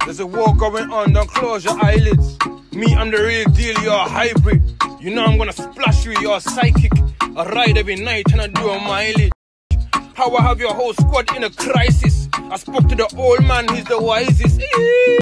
There's a war going on, don't close your eyelids. Me, I'm the real deal, you're a hybrid. You know I'm gonna splash you, you're a psychic. I ride every night and I do a mileage. How I have your whole squad in a crisis. I spoke to the old man, he's the wisest.